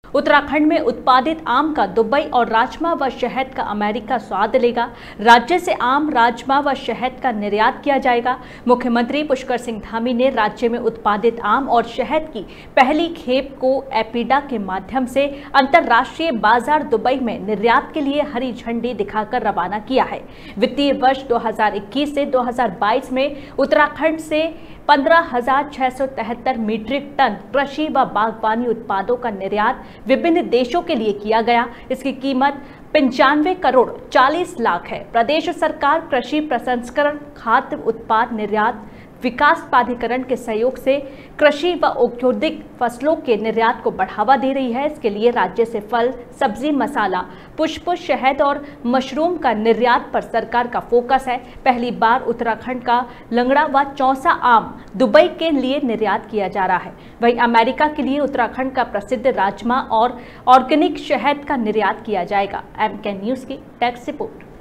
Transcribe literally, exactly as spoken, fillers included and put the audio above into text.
उत्तराखंड में उत्पादित आम का दुबई और राजमा व शहद का अमेरिका स्वाद लेगा। राज्य से आम, राजमा व शहद का निर्यात किया जाएगा। मुख्यमंत्री पुष्कर सिंह धामी ने राज्य में उत्पादित आम और शहद की पहली खेप को एपीडा के माध्यम से अंतर्राष्ट्रीय बाजार दुबई में निर्यात के लिए हरी झंडी दिखाकर रवाना किया है। वित्तीय वर्ष दो हज़ार इक्कीस से दो हज़ार बाईस में उत्तराखंड से पंद्रह हजार छह सौ तिहत्तर मीट्रिक टन कृषि व बागवानी उत्पादों का निर्यात विभिन्न देशों के लिए किया गया। इसकी कीमत पंचानवे करोड़ चालीस लाख है। प्रदेश सरकार कृषि प्रसंस्करण, खाद्य उत्पाद निर्यात विकास प्राधिकरण के सहयोग से कृषि व औद्योगिक फसलों के निर्यात को बढ़ावा दे रही है। इसके लिए राज्य से फल, सब्जी, मसाला, पुष्प, शहद और मशरूम का निर्यात पर सरकार का फोकस है। पहली बार उत्तराखंड का लंगड़ा व चौसा आम दुबई के लिए निर्यात किया जा रहा है। वहीं अमेरिका के लिए उत्तराखंड का प्रसिद्ध राजमा और ऑर्गेनिक शहद का निर्यात किया जाएगा। एम के न्यूज़ की डेस्क रिपोर्ट।